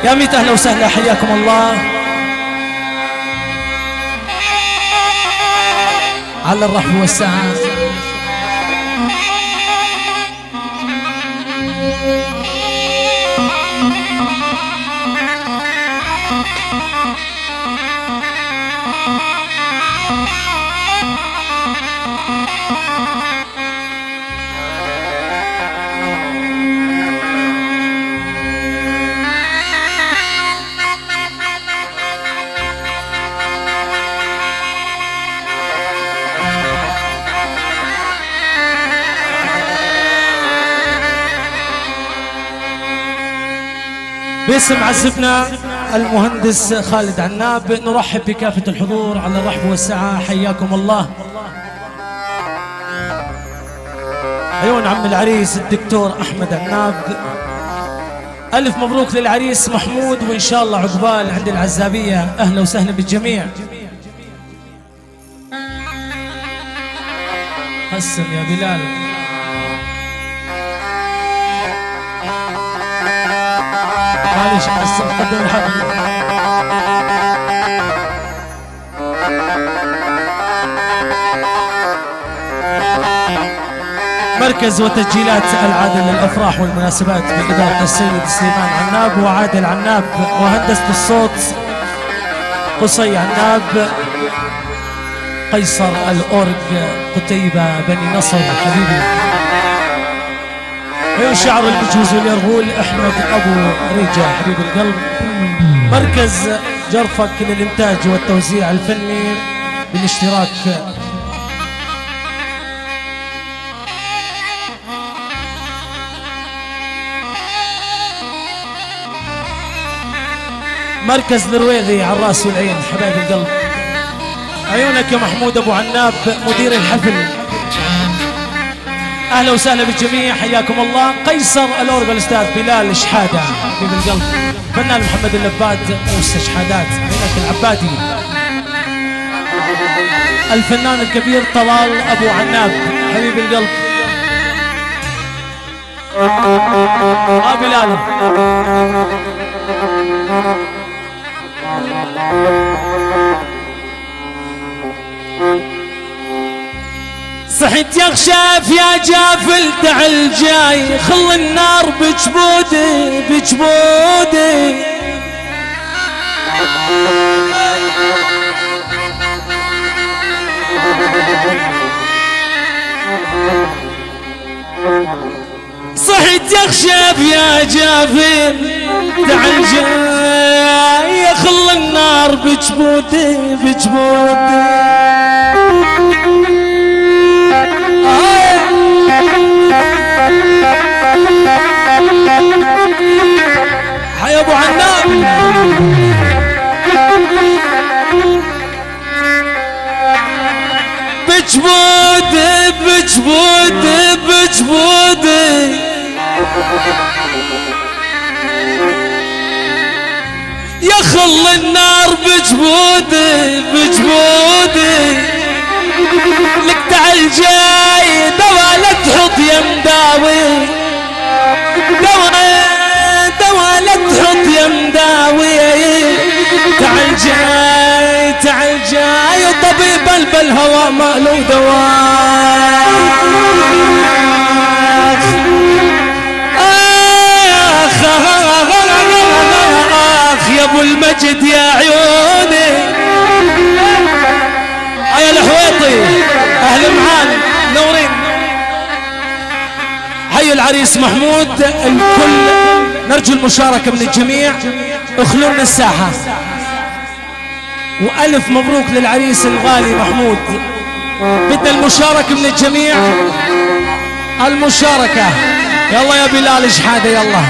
يا ميت أهلا وسهلا، حياكم الله على الرحب والسعة. باسم عزبنا المهندس خالد عناب نرحب بكافة الحضور على الرحب والسعة، حياكم الله. عيون عم العريس الدكتور أحمد عناب، ألف مبروك للعريس محمود، وإن شاء الله عقبال عند العزابية. أهلا وسهلا بالجميع. قسم يا بلال. معلش قسم، قدم الحفل. مركز وتسجيلات العادل للأفراح والمناسبات بإدارة السيد سليمان عناب وعادل عناب، وهندسة الصوت قصي عناب، قيصر الأورج قتيبة بني نصر حبيبي، عيون شعر المجوز واليرغول أحمد أبو ريجة حبيب القلب، مركز جرفك للإنتاج والتوزيع الفني بالاشتراك مركز نرويغي على الراس والعين حبايب القلب، عيونك يا محمود أبو عناب مدير الحفل. أهلا وسهلا بالجميع، حياكم الله. قيصر الأورج الأستاذ بلال شحادة حبيب القلب، فنان محمد اللباد موسى شحادات، عيونك العبادي، الفنان الكبير طلال أبو عناب حبيب القلب. بلال صحيت يا خشاف يا جافل تعال جاي، خل النار بجبودي بجبودي، صحيت يا خشاف يا جافل تعال جاي، خل النار بجبودي بجبودي، حي ابو عناب. بجبودي بجبودي بجبودي، يا خل النار بجبودي بجبودي، لك تعال جاي دوا لا تحط يا مداوي، دوا لا تحط يا مداوي، تعال جاي تعال جاي، طبيب بالهوى ما له دواء. اخ يا ابو المجد يا عيوني، يا الحويطي اهل معانا نورين. حي العريس محمود، الكل نرجو المشاركة من الجميع، اخلوا لنا الساحة، وألف مبروك للعريس الغالي محمود. بدنا المشاركة من الجميع، المشاركة. يلا يا بلال شحادة يلا.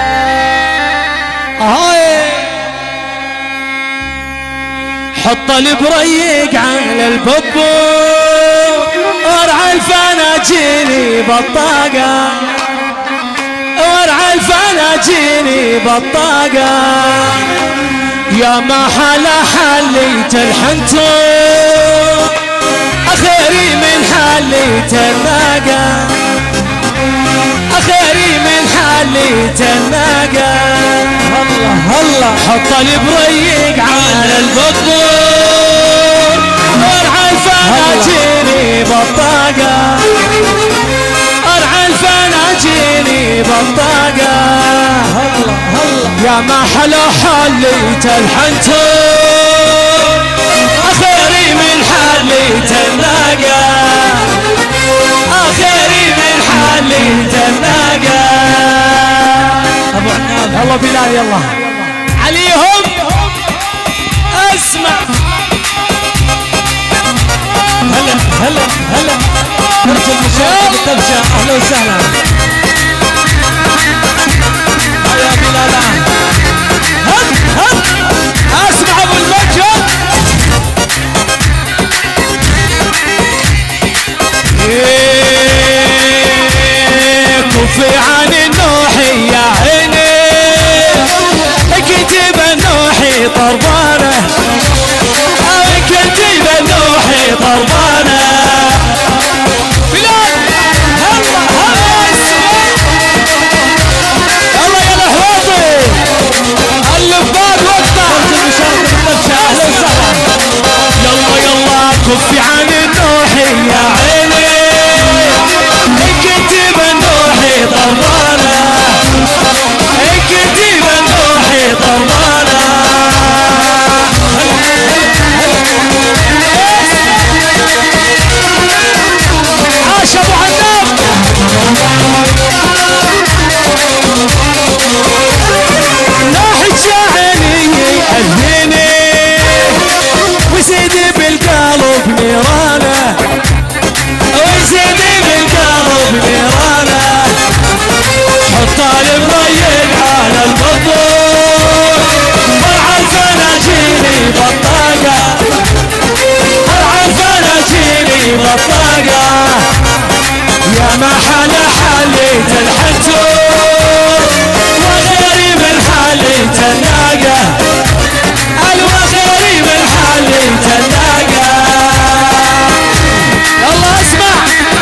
حط البريق على الببو، ورع الفناجيني بطاقة، ورع الفناجيني بطاقة، يا ما حلا حليت الحنتو، أخيري من حليت الناقة، أخيري من حليت الناقة. الله الله حط البريق على البطبور ارعى الفناجيني بطاقة ارعى الفناجيني بطاقة يا ما حلو حليت الحنتور اخيري من حليت الناقة اخيري من حليت الناقة ابو عناب يلا بلال يلا عليهم اسمع هلا هلا هلا ارجل مشاهد الدبشة اهلا وسهلا يا بلال هب هب اسمع ابو المجد كفي عن النوحي يا عيني كتب النوحي طربانه كتب النوحي طربانه بلال هلا هلا يلا يا الحواطي اللفات وقتها اهلا وسهلا يلا يلا كفي عن النوحي يا عيني كتب النوحي طربانه كتب النوحي طربانه عاش ابو عناب ناحي شاعري الهيني وسيدي بالقلب نيرانه وسيدي بالقلب نيرانه حط البريق على البطور ارعى الفناجيني بطاقه ارعى الفناجيني بطاقه يا ما حلا حليت الحنتور وغيري من حليت الناقه الوغيري من حليت الناقه يلا اسمع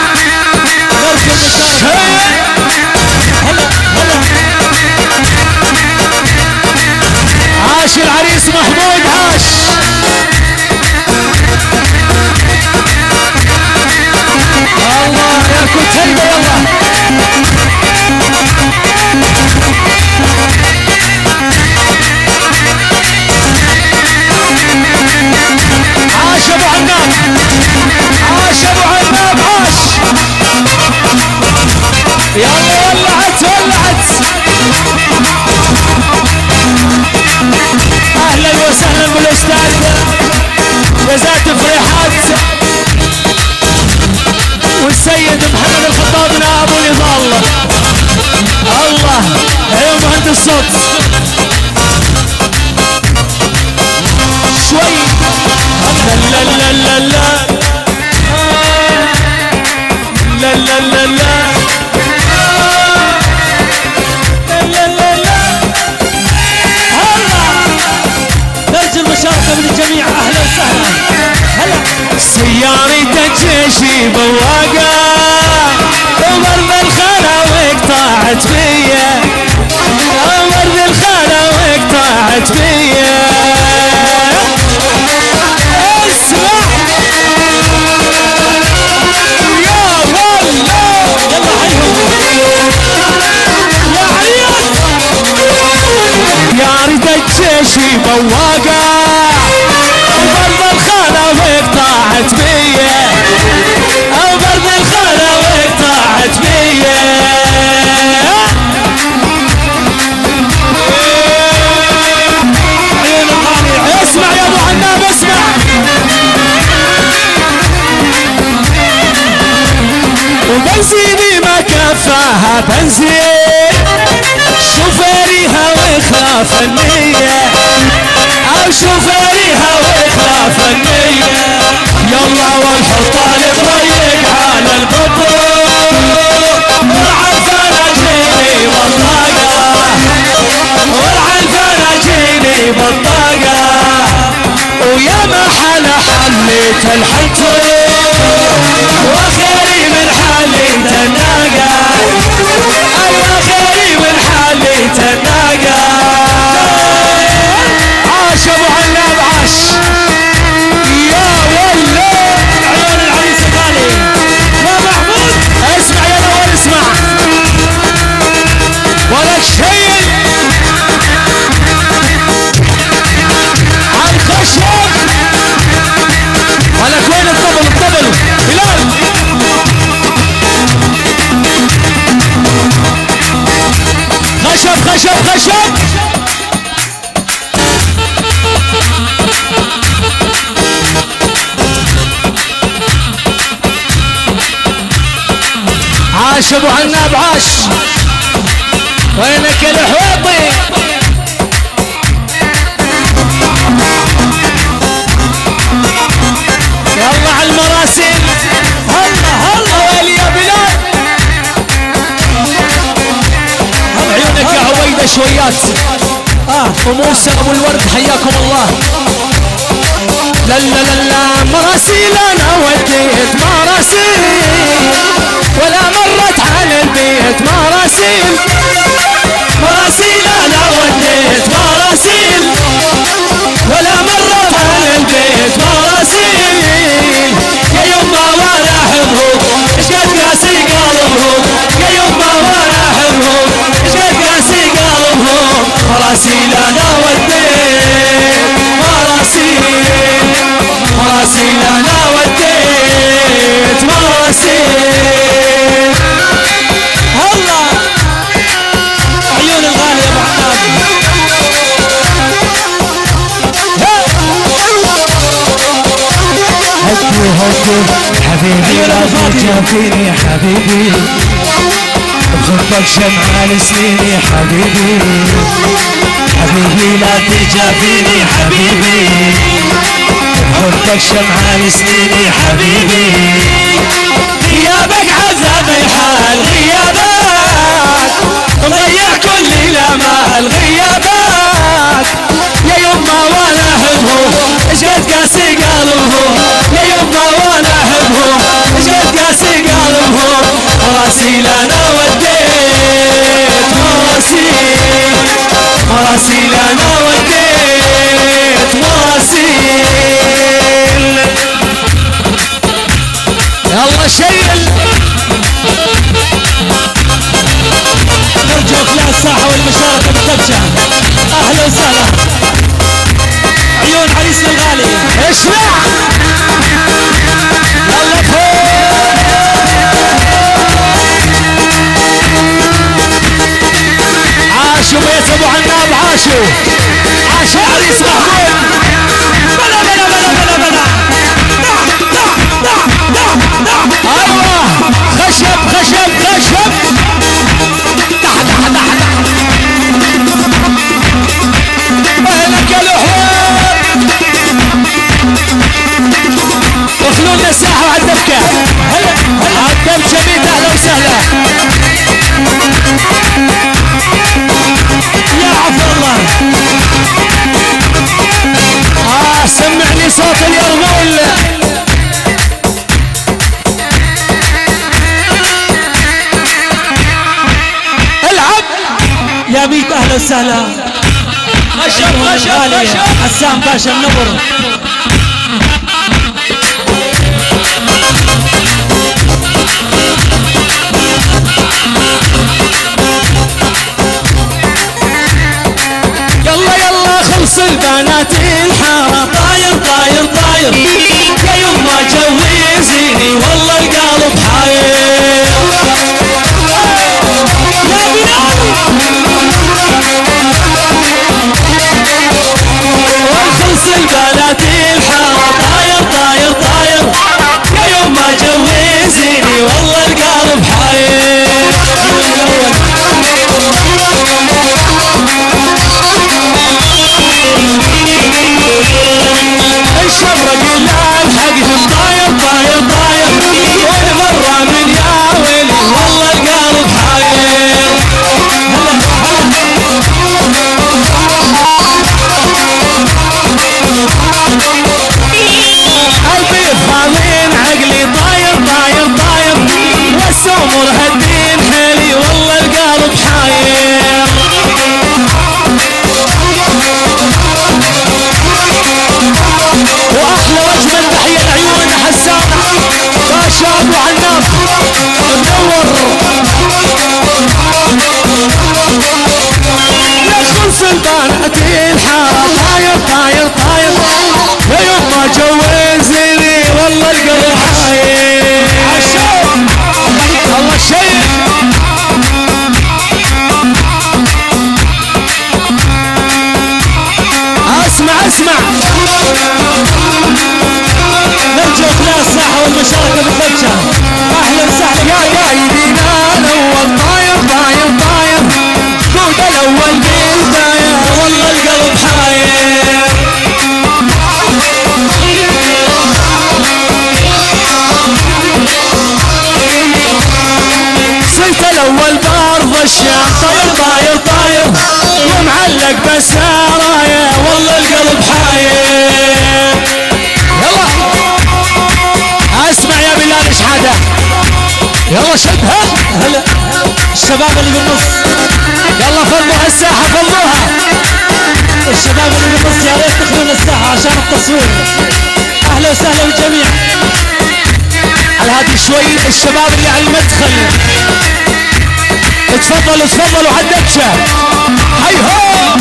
هلا هلا عاش العريس محمود عاش الله يا كتيبه يلا عاش ابو عناب عاش ابو عناب عاش يلا ولعت ولعت اهلا وسهلا بالاستاذ وزارة فريحات والسيد محمد الخطاب من ابو نضال الله يا مهندس الصوت شوي لا لا لا لا لا لا لا لا لا للجميع اهلا وسهلا هلا سيارة جيشي بواقة ومرض الخلاويق طاعت فيا ومرض الخلاويق طاعت فيا اسمع يا والله يلا حيهم يا عريس يا ريت جيشي بواقة وبرض الخلاويق طاعت بيا وبرض الخلاويق طاعت بيا اسمع يا ابو عناب اسمع وبنزيني ما كفاها بنزين شوفيريها ويخاف النية او شوفيريها ويخاف النية يلا ونحط البريق على البطور ورعى الفناجيني بطاقة ورعى الفناجيني بطاقة ويا ما حلا حليت الحنتور واخيري من حليت الناقة ايوه خيري من حليت الناقة خشب خشب عاش ابو عناب عاش. وينك يا الحويطي؟ يلا على المراسم. هلا هلا ويلي يا بلال. عيونك يا عويده شويات. وموسى ابو الورد حياكم الله. لا لا لا لا مراسيل انا وديت مراسيل ولا مرت على البيت مراسيل. مراسيل انا وديت مراسيل ولا مرت على البيت مراسيل. يا يما وانا احبهم ايش قد قاسي قلبهم. يا يما وانا احبهم ايش قد قاسي قلبهم. مراسيل انا وديت مراسيل. مراسيل انا وديت مراسيل. هلا عيون الغالي يا ابو عناب. هدو هدو حبيبي لا تجافيني حبيبي بحبك شمعة لسنيني حبيبي. حبيبي لا تجافيني حبيبي بحبك شمعة لسنيني حبيبي. غيابك عذاب الحال غيابك مضيع كل الامال غيابك. يا يما وانا احبهم ايش قد قاسي قلبهم. يا يما وانا احبهم ايش قد قاسي قلبهم. مراسيل انا وديت مراسيل. مراسيل انا وديت مراسيل. يلا شيل. نرجو افلاس الساحه والمشاركه بالدبشه. اهلا وسهلا. عيون عريسنا الغالي اسمع. يلا فوق. عاشوا بيت ابو عناب عاشوا. عاش عريس محمود. بلا بلا بلا بلا بلا. ايوه خشب خشب خشب. وينك يا الحوار؟ اخلوا لنا ساحه على الدبكه. على الدبكه بيت اهلا وسهلا. يا عفو الله. سمعني صوت اليرمول. العب يا بيت اهلا وسهلا. خشب خشب خشب. حسام باشا النبر. يلا يلا خلص البنات الحارة طاير طاير طاير. يا يما جوزيني والله القلب حاير. يا بلال خلص البنات الحارة طاير طاير طاير. يا يما جوزيني والله القلب حاير. الشبرق لا الحق بالدبشه. اهلا وسهلا يا قايدين الاول طاير طاير طاير جود الاول بالبدايه والله القلب حاير. صرت الاول بارض الشام طاير طاير طاير ومعلق بسارايا والله القلب حاير. يلا اسمع يا بلال اشحاده يلا شدها. هلا الشباب اللي بالنص يلا فضوها الساحه فضوها. الشباب اللي بالنص يا ريت تدخلون الساحه عشان التصوير. اهلا وسهلا بالجميع. على هذه شوي الشباب اللي على المدخل تفضلوا تفضلوا على الدبشه. هي هو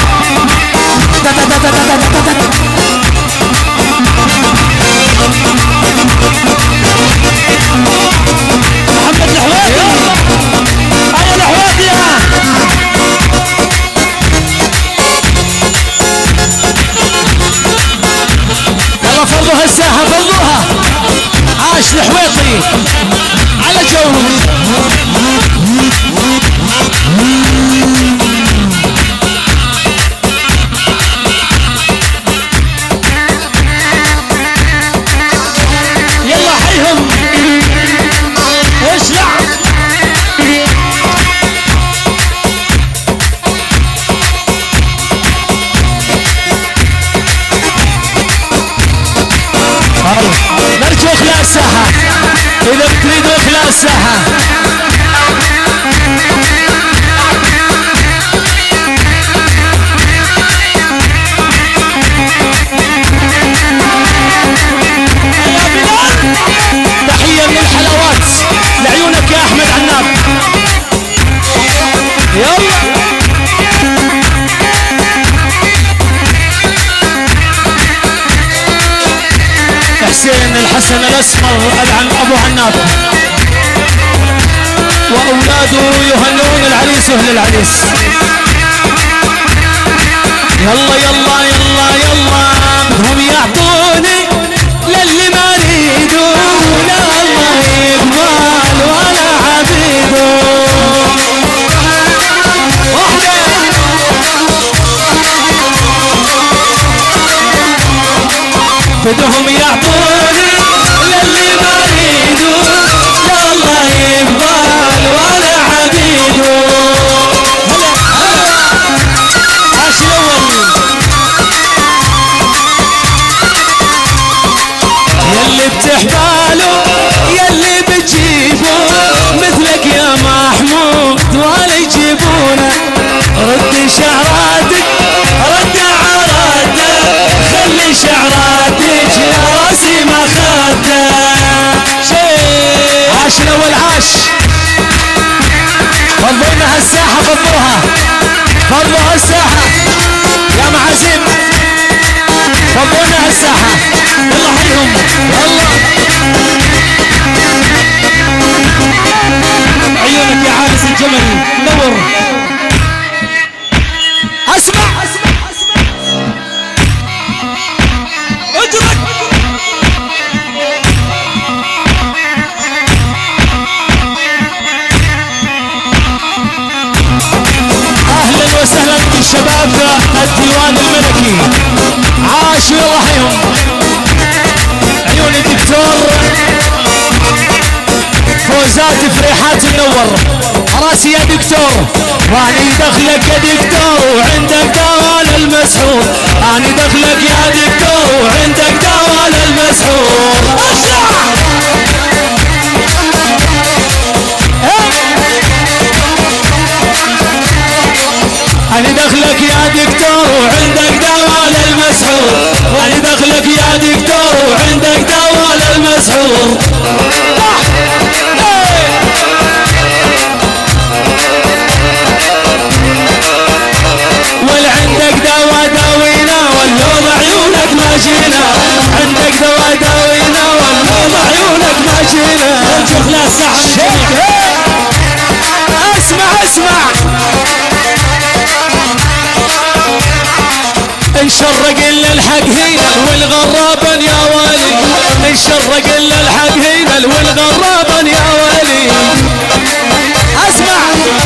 محمد الحوادي. هيا الحوادي. يلا فرضوها الساحه فرضوها. عاش الحويطي على جو. يلا حيهم اشلع. نرجو اخلاء الساحه اذا بتريدوا اخلاء الساحه. تحيه من الحلاوات لعيونك يا احمد عناب. يلا حسين الحسن الاسمر عن ابو عناب واولاده يهنون العريس واهل العريس. يلا يلا يلا يلا هم يعطوني للي ما اريده لا الله يقبل ولا عبيده. بدهم يعطوني للي ما اريده لا الله يقبل ولا عبيده. هلا عاش الاول. يلي بتحباله يلي بتجيبه مثلك يا محمود ولا يجيبونه. رد شعراتك رد عراتك خلي شعراتك يا راسي ما خدته. عاش الاول عاش. فضونا هالساحه فضوها فضوا هالساحه يا معازيم فضونا هالساحه. يلا حيهم يلا. عيونك يا عابس الجمل نور. اسمع اجرك. اهلا وسهلا بالشباب الديوان الملكي. عاشوا يلا حيهم. عيون الدكتور فوزات فريحات منور. راسي يا دكتور واني دخلك يا دكتور وعندك دواء للمسحور. اني دخلك يا دكتور وعندك دواء للمسحور. أنا دخلك يا دكتور وعندك دواء للمسحور. أنا دخلك يا دكتور وعندك دواء للمسحور. ولا عندك دواء داوينا واللوض عيونك ما جينا. عندك دواء داوينا واللوض عيونك ما جينا. اسمع اسمع انشرق الا الحق هي والغرابا يا والي. من شرق الا الحق هيمل والغرابا يا ولي. اسمع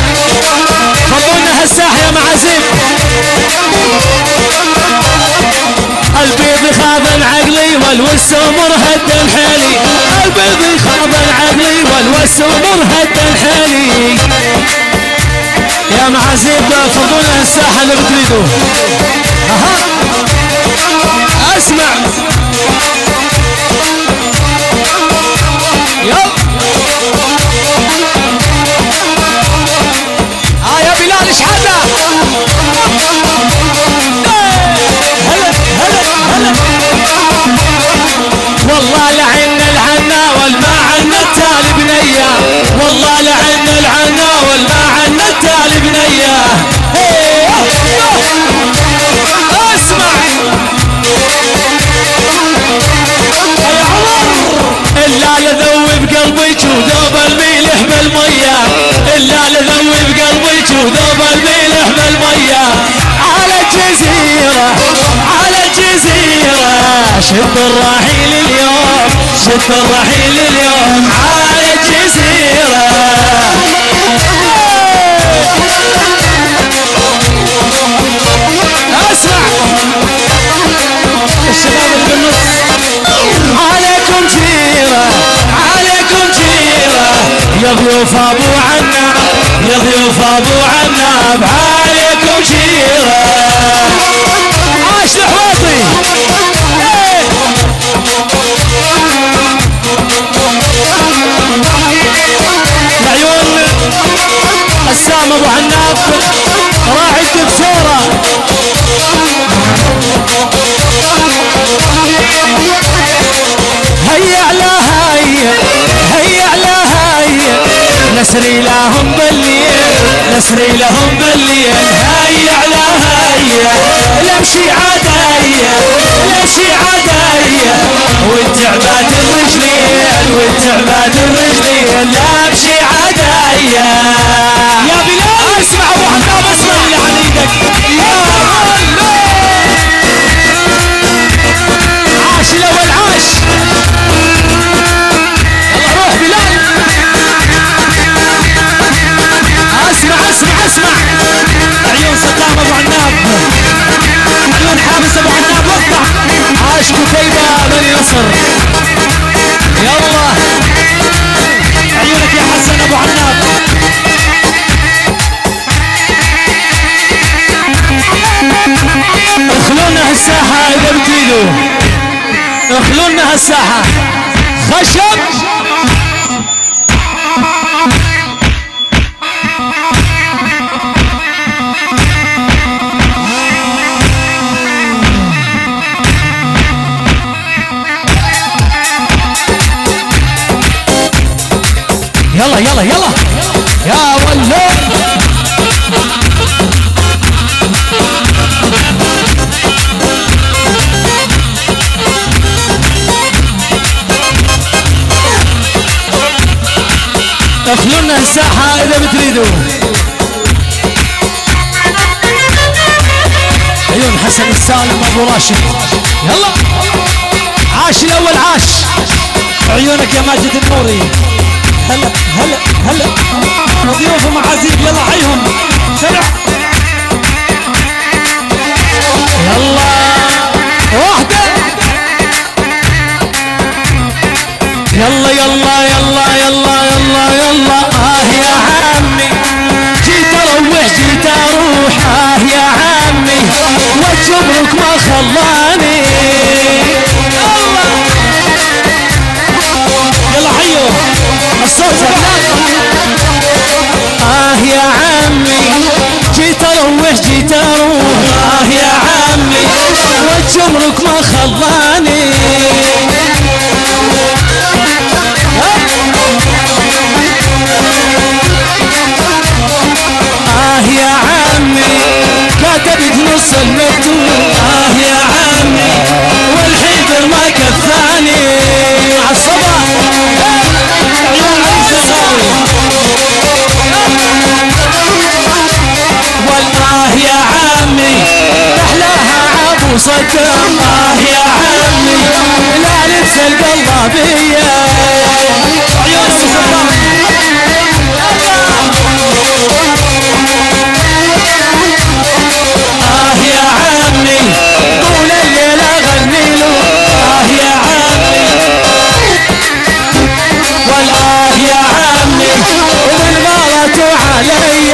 فضلنا هالساحه يا معازيم. البيض خاض عقلي والوس مرهد حالي. البيض خاض عقلي والوس مرهد حالي. يا معازيم فضلنا هالساحه اللي بتريدوه. اسمع يا بلال ايش حدا. هلا هلا هلا. والله لعنا العنا والما عنا التالي بنيه. والله لعنا العنا والما عنا التالي بنيه. اسمع يا عمر الا لذوب قلبي وذوب الميلح بالميه. الا لذوب قلبي وذوب الميلح بالميه. على الجزيره على الجزيره شد الرحيل اليوم. شد الرحيل اليوم على الجزيره. اسمع الشباب اللي بالنص. عليكم جيره عليكم جيره يا ضيوف ابو عناب. يا ضيوف ابو عناب عليكم جيره. عاش الحواطي. العيون قسام ابو عناب راعي الدكتوره. هيا على هيا هيا على هيا نسري لهم بالليل. نسري لهم بالليل. هيا على هيا لمشي عدايا لمشي عدايا والتعبات الرجلين والتعبات الرجلين لمشي عدايا. يا بلال اسمع ابو عناب اسمع اللي عن ايدك. عاش الاول عاش. يلا روح بلال. اسمع اسمع اسمع. عيون صدام ابو عناب. عيون حابس ابو عناب وقع. عاش كتيبه بني نصر. يلا عيونك يا حسن ابو عناب. اخلونا هالساحه اذا بتريدوا. اخلونا هالساحه خشب. يلا يلا يلا يا ولد. اخلونا الساحة اذا بتريدوا. عيون حسن السالم ابو راشد. يلا عاش الاول عاش. عيونك يا ماجد النوري. هلا هلا هلا. ضيوف ومعازيم يلا عيهم سرع. يلا واحدة. يلا يلا يلا يلا يلا يلا. يا عمي جيت اروح جيت اروح. يا عمي وجبرك ما خلاني. يلا حيو الصوت. يا عمي جيت اروح جيت اروح. يا عمي وجبرك ما خلاني. يا عمي كتبت نص المكتوب. يا عمي والحيدر ما كفاني. عالصباح والله يا عمي احلاها عبو صدام. يا عمي لا عريس القلابية عيون السلطان يا عمي طول الليل اغني له يا عمي والله يا عمي ومن غلطوا علي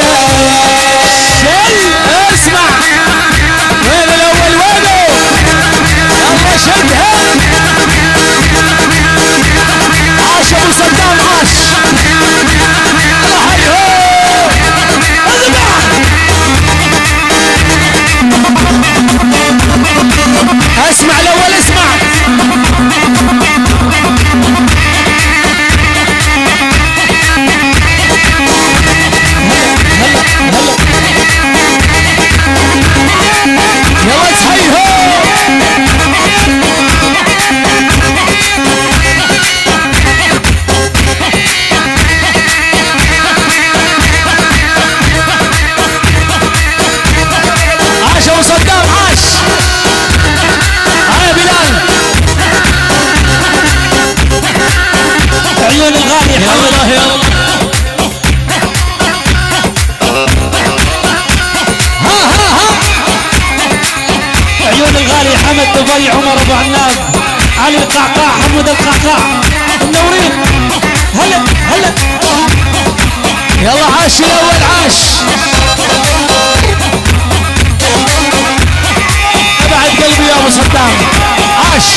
اسمع وين الاول وينه يلا شدها عاش ابو صدام عاش الله حيهم اسمع الاول اسمع يلا صحيحو عاش ابو صدام عاش يا بلال عيون الغالي يا الله يا الله عيون الغالي حمد دبي عمر ابو عناب علي القعقاع حمود القعقاع منورين هلا هلا يلا عاش الاول عاش ابعد قلبي يا ابو صدام عاش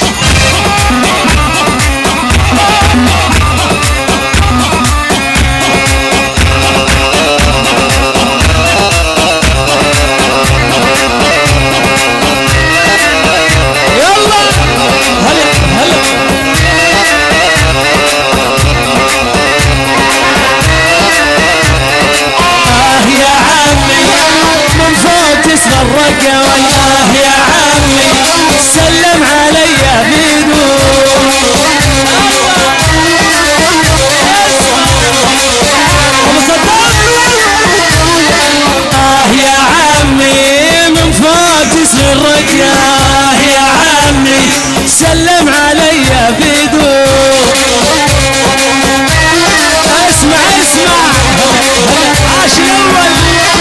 يلا هلا هلا يا عمي من فوق تسمى الرقة والله يا عمي سلم علي بيدو ابو صدام يا عمي من فوق تسمى الرقة يا عمي سلم علي بيدو اسمع اسمع عاش الاول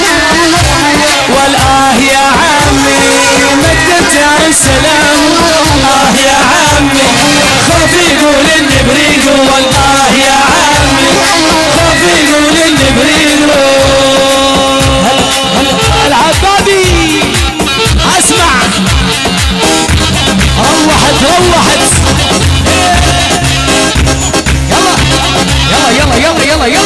والآه يا عمي مدت يا السلام يا عمي خوف يقول اني بريده والله يا عمي خوف يقول اني بريده العبابي اسمع روحت يلا يلا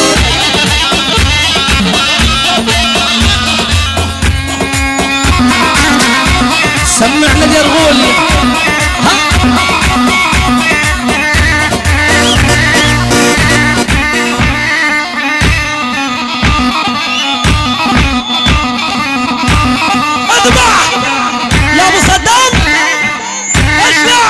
سمعنا اليرغول اذبح يا ابو صدام اشلع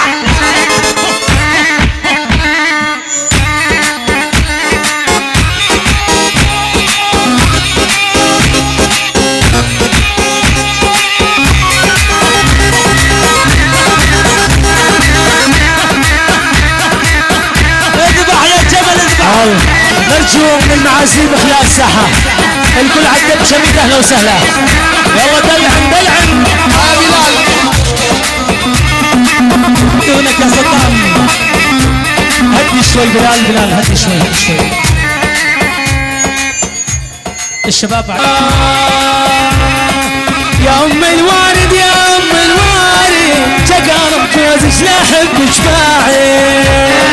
نرجو من المعازيم خلال ساحة الكل عدد شميت اهلا وسهلا يلا دلعن يا بلال دونك يا صدام هدي شوي بلال هدي شوي الشباب يا ام الوارد تقارب جوزك لا احبك باعي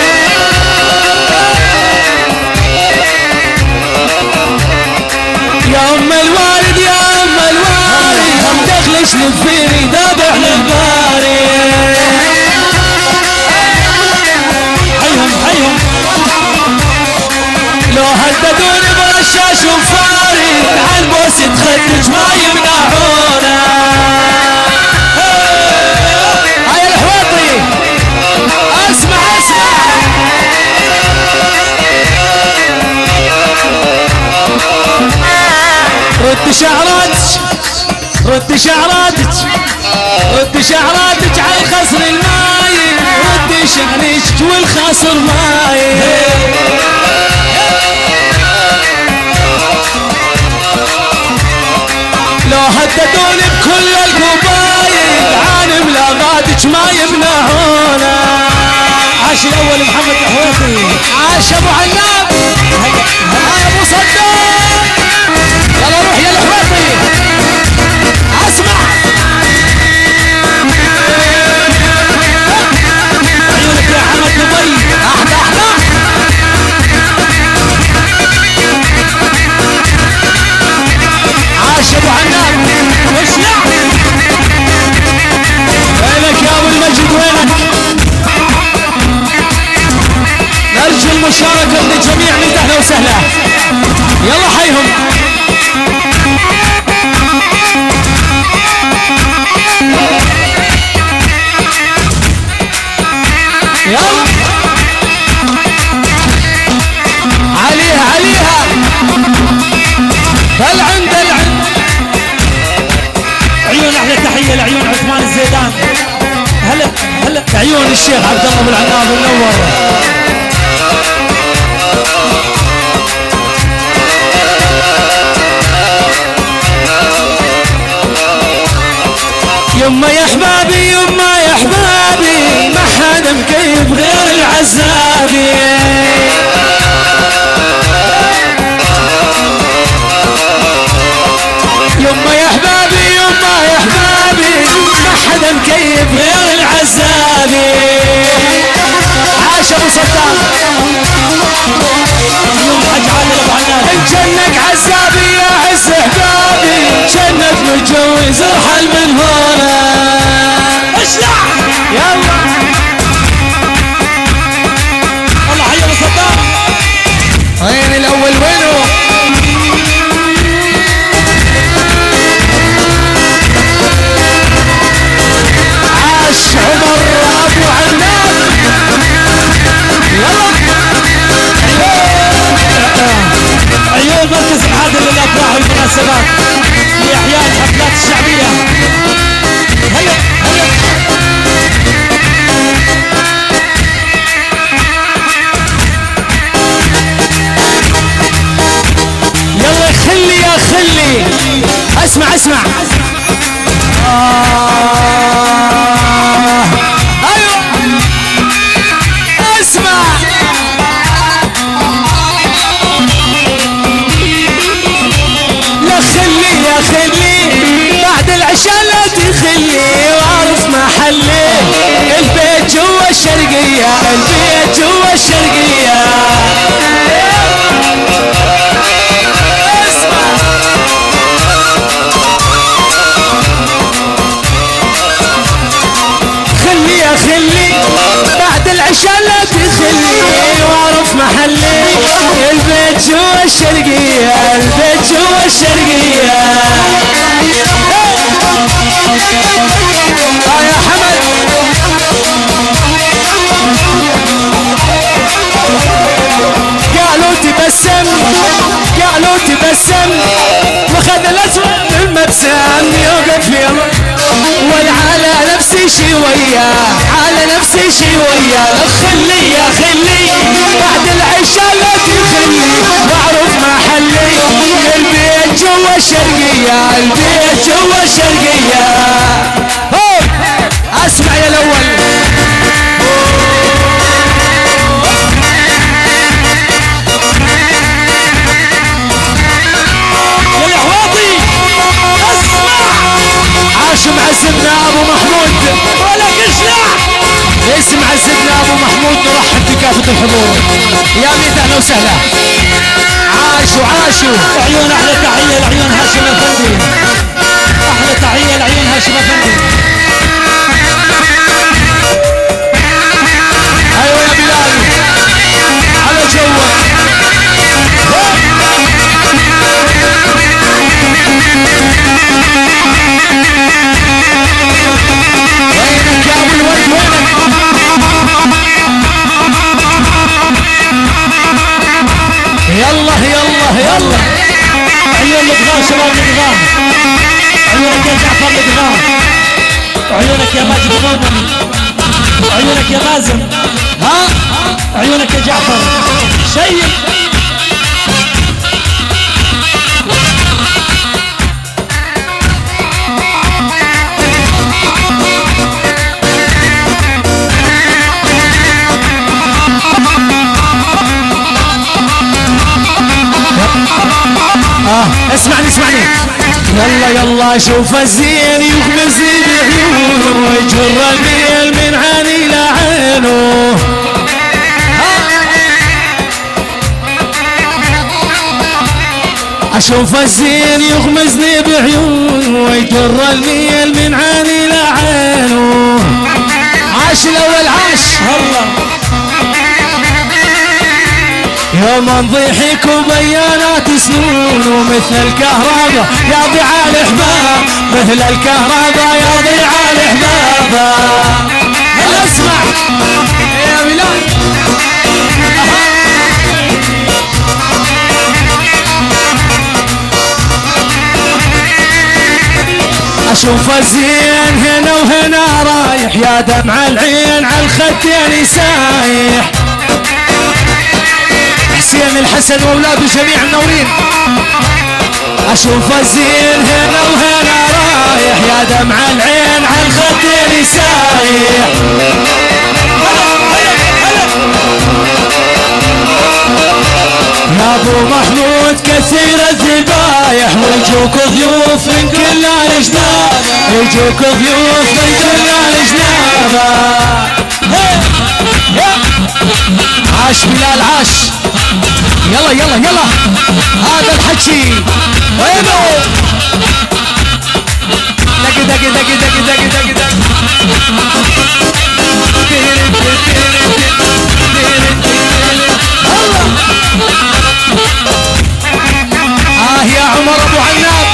يا ام الوالد هم دخلش نفيري ذابح للباري حيهم لو هددوني برشاش وفاري عن بوسة خدك ما يمنعونا هاي الحواطي اسمع رد شعراتك على الخصر المايل رد شانك والخاصر مايل. لو هددوني بكل القبايل عالم لاغاتك ما يمنعونا. عاش الاول محمد الحويطي، عاش ابو عناب، هاي ابو صدام. يلا روح يا الحويطي اسمع. عيونك يا حمد دبي احلى احلى. عاش ابو عناب واشلع. وينك يا ابو المجد وينك؟ نرجو المشاركة من الجميع من اهلا وسهلا. يلا حيهم. يلا عليها عليها. العند العند. عيون احلى تحيه لعيون عثمان الزيدان. هلا هلا عيون الشيخ عبد الله ابو العناب منور. يما يا احبابي يما يا احبابي ما حدا مكيف غير العزابي. يما يا احبابي يما يا احبابي ما حدا مكيف غير العزابي. عاش ابو صدام. يوم حج عادل ابو عناب. جنك عزابي يا عز احبابي جنك متجوز ارحل من هنا. اشلع يلا الله حي ابو صدام. وين الاول وينه؟ عاش عمر ابو عناب. يلا عيون مركز العادل للافراح والمناسبات لاحياء الحفلات الشعبيه. هلا هلا. يلا خلي يا خلي. اسمع اسمع. ايوه اسمع. لا خلي يا خلي بعد العشاء لا تخلي واعرف محلي. البيت جوا الشرقية البيت جوا الشرقية. اسمع. خلي يا خلي بعد العشاء لا تخلي واعرف محلي. البيت جوا الشرقية البيت جوا الشرقية. يا حمد قالوا تبسم قالوا تبسم وخذ الاسود المبسم يوقف يوم والعلى نفسي شي وياه على نفسي شي وياه. خلي يا خلي بعد العشاء لا تخلي واعرف محلي. البيت جوا الشرقية البيت جوا الشرقية. اسمع يا الاول. يا الحواطي اسمع. عاش معزبنا ابو محمود. ولك اشلع. اسم عزبنا ابو محمود نرحب بكافة الحضور. يا ميت اهلا وسهلا. عاشوا عاشوا. عيون احلى تحيه لعيون هاشم افندي. احلى تحيه لعيون هاشم افندي. ايوه يا بلال على جوك. وينك يا ابو الولد وينك؟ يلا يلا يلا. عيون الادغام شباب الادغام. عيونك يا مازن، ها عيونك يا جعفر شيب. اسمعني يلا يلا شوف الزين يغمزني بعيونه ويجر الميل من عيني لعينه. اشوف الزين يغمزني بعيونه ويجر الميل من عيني لعينه. عاش الاول عاش الله يوم ضحك وبيانات سنون ومثل الكهرباء يضيع الاحباب، مثل الكهرباء يضيع الاحباب. هلا اسمع يا بلال اشوف الزين هنا وهنا رايح، يا دمع العين على الخدين سايح. حسين الحسن واولاده جميع النورين. اشوف الزين هنا وهنا رايح، يا دمع العين على الخدين سايح. يا ابو محمود كثير الذبايح ويجوك ضيوف من كل الاجناب، يجوك ضيوف من كل الاجناب. عاش بلال عاش يلا يلا يلا هذا الحكي وينه دق دق دق دق دق دق دق يا عمر ابو عناب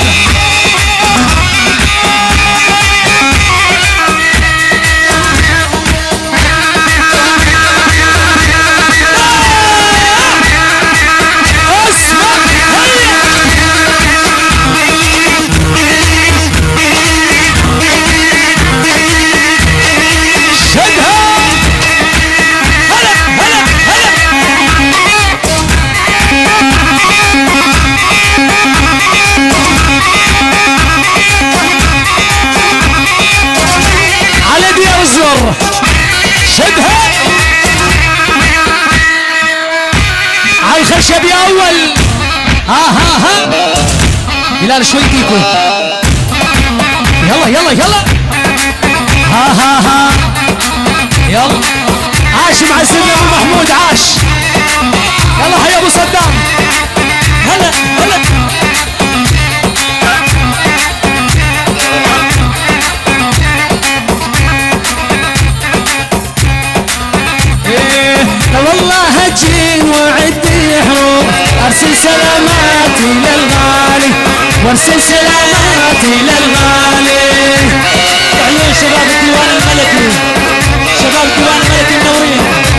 شدها على الخشب يا اول. ها بلال شوي ديكو يلا يلا يلا ها يلا عاش مع السيد ابو محمود عاش. يلا هيا ابو صدام هلا هلا والله هجين وعدي حروب ارسل سلاماتي للغالي وارسل سلاماتي للغالي. عيون شباب الديوان الملكي، شباب الديوان الملكي منورين.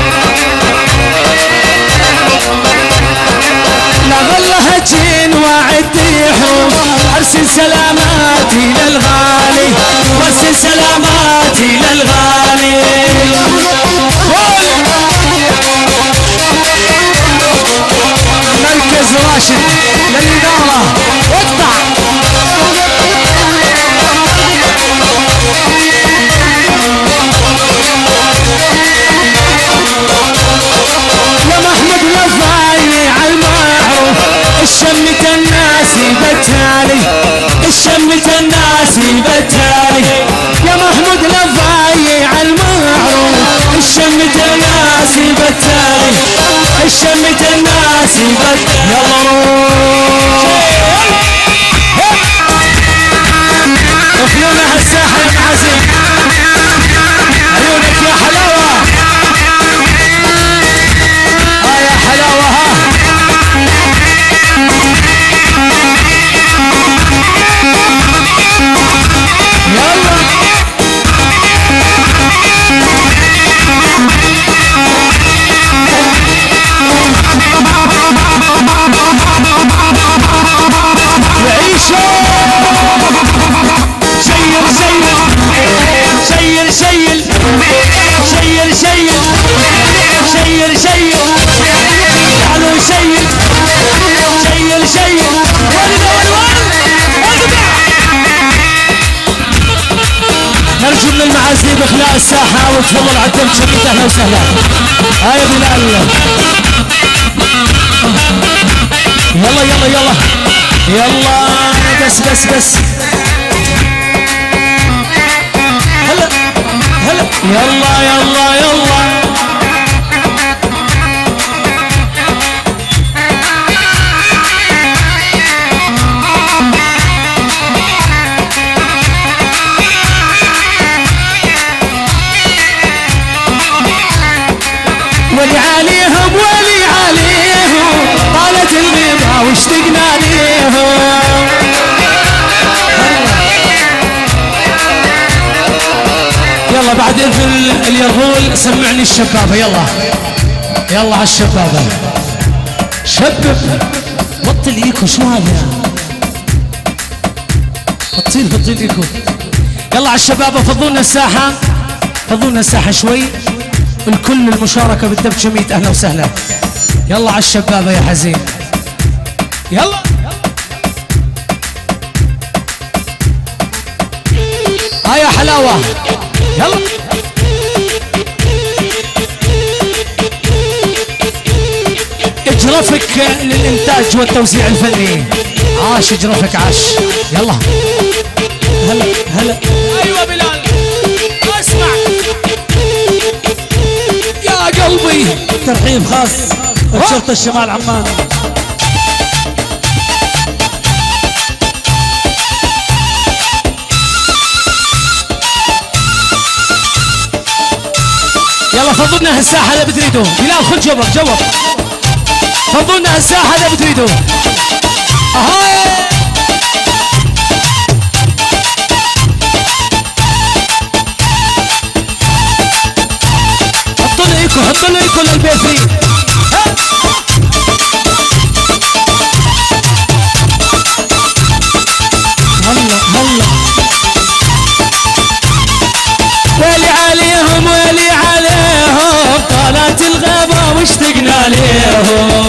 لا والله هجين وعدي حروب ارسل سلاماتي للغالي وارسل سلاماتي للغالي. مركز راشد للإدارة واقطع يا محمد لفاي على المعروف الشمة الناس بتالي، الشمة الناس بتالي. يا محمود لفاي على المعروف الشمة الناس بتالي، الشمة الناس بتالي. يلا روح خلونا هالساحة يا معازيم عيونك يا حلاوة. يا حلاوة يلا وعيشوا زي عزلي بخلاء الساحة وتفضل على الدم شريط. اهلا وسهلا. هاي بلال. يلا يلا يلا يلا بس بس بس. هلا هلا يلا يلا يلا. ولي عليهم ولي عليهم طالت الغيبة واشتقنا ليهم. يلا بعدين في اليرغول سمعني الشبابة. يلا يلا على الشبابة. شبب بطل ايكو. شو هذا؟ بطل ايكو. يلا على الشبابة فضونا الساحة. فضونا الساحة شوي. الكل المشاركة بالدب شميت. اهلا وسهلا. يلا على الشبابة يا حزين. يلا هاي يا حلاوة. يلا اجرفك للانتاج والتوزيع الفني. عاش اجرفك عاش. يلا هلا هلا. ايوه بلال اسمع يا قلبي. ترحيب خاص بشرطة الشمال عمان. يلا فضلنا هالساحة اذا بتريدوا. بلال خذ جوب. فضلنا هالساحة اذا بتريدوا. اهاي حطوا له ايكو للبيت فيه. هلا هلا. ويلي عليهم ويلي عليهم طالت الغابة واشتقنا ليهم.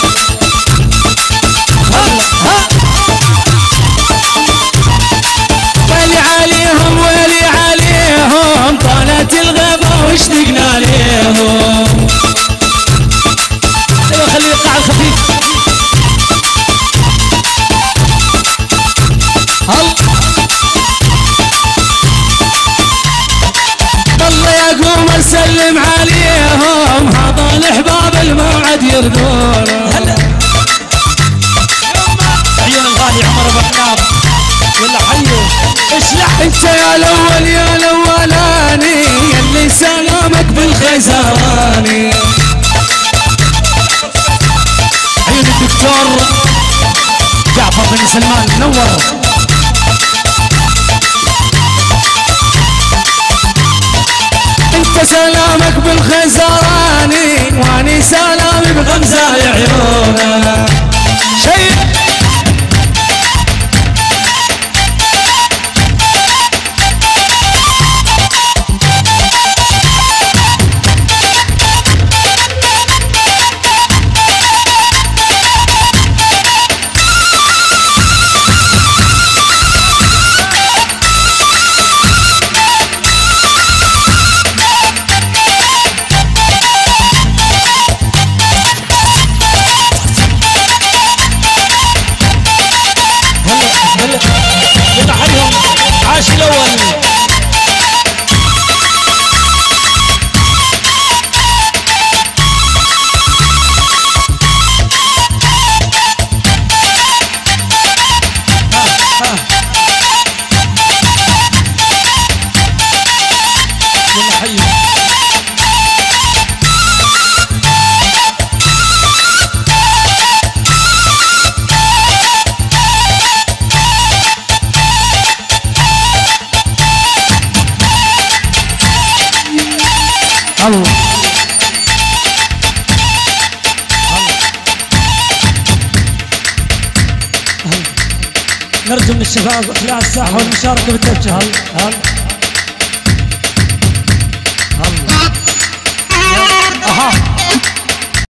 ويلي عليهم ويلي عليهم طالت الغابة واشتقنا ليهم. ايوه خلي القاع الخفيف. والله يقوم اسلم عليهم هذا الاحباب الموعد يرضون. عيون الغالي عمر ابو حناب. يلا حيو اشلح انت يا الاول يا الاولاني يلي سلامك بالخيزراني. عيون الدكتور جعفر بن سلمان نور. انت سلامك بالخيزراني واني سلامي بغمزة عيونك. شيء عاش الاول. يلا حيو الله. نرجو من الشباب اخلاء الساحه والمشاركه بالدبشه.